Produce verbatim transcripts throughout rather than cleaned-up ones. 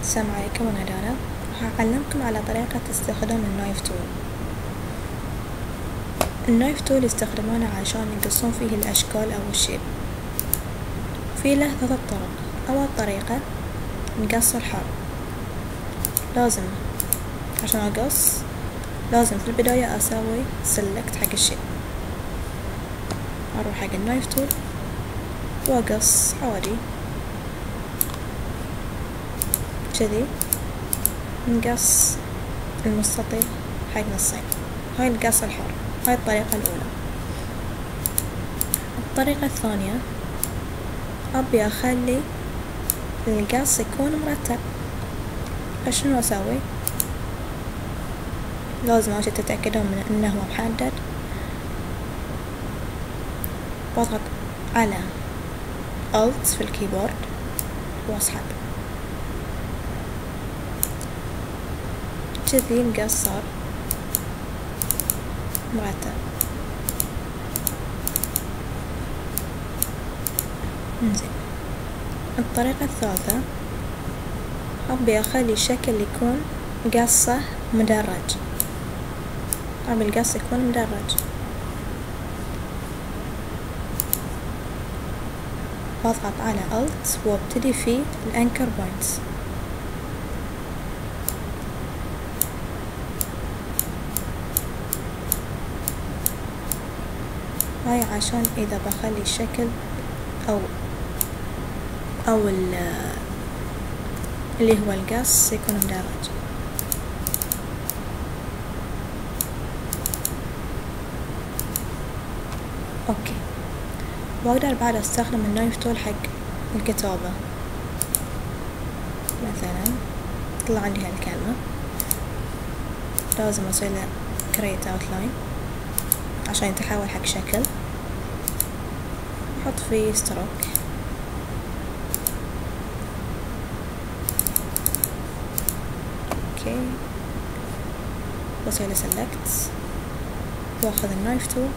السلام عليكم، أنا دانا. راح أعلمكم على طريقة استخدام النايف تول. النايف تول يستخدمونه عشان يقصون فيه الأشكال أو الشيب. في له ثلاث طرق. أول طريقة نقص الحر. لازم عشان أقص لازم في البداية أسوي سلكت حق الشيب، أروح حق النايف تول وأقص عادي كذي. نقص المستطيل حق نصين. هاي القص الحر، هاي الطريقة الأولى. الطريقة الثانية أبي أخلي القص يكون مرتب، فشنو أسوي؟ لازم أول شي تتأكدون من إنه محدد. بضغط على Alt في الكيبورد وأسحب كذي القص صار مرتب. انزين، الطريقة الثالثة أبي أخلي الشكل يكون قصه مدرج. أبي القص يكون مدرج. بضغط على Alt وابتدي في الأنكر بوينتس. هاي عشان إذا بخلي الشكل أو أو اللي هو القص يكون مدرج. أوكي، وأقدر بعد أستخدم النايف تول حق الكتابة. مثلا طلع عندي هالكلمة، لازم أسوي له create outline عشان يتحول حق شكل. أحط فيه stroke. اوكي، بسوي له select واخذ النايف تول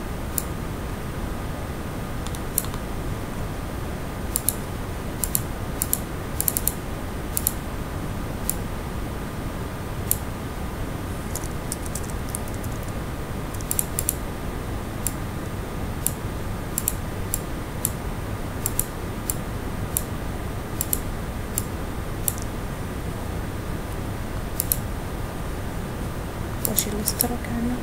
واشيل الاشتراك عنه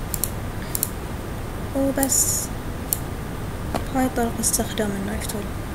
وبس. هاي طريقة استخدام النايف تول.